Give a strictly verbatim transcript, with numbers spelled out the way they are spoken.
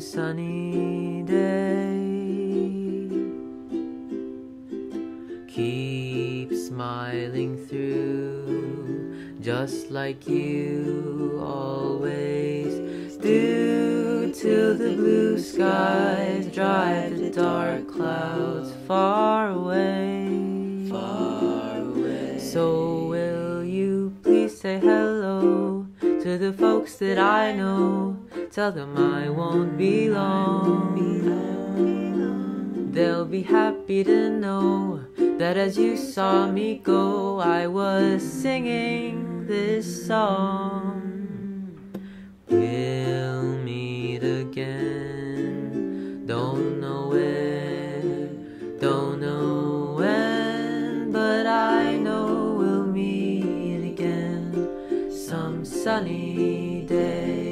sunny day. Keep smiling through, just like you always do, till the blue skies drive the dark clouds far away. Far away. So will you please say hello to the folks that I know? Tell them I won't be long. They'll be happy to know that as you saw me go, I was singing this song. We'll meet again, don't know where, don't know when, but I know we'll meet again some sunny day.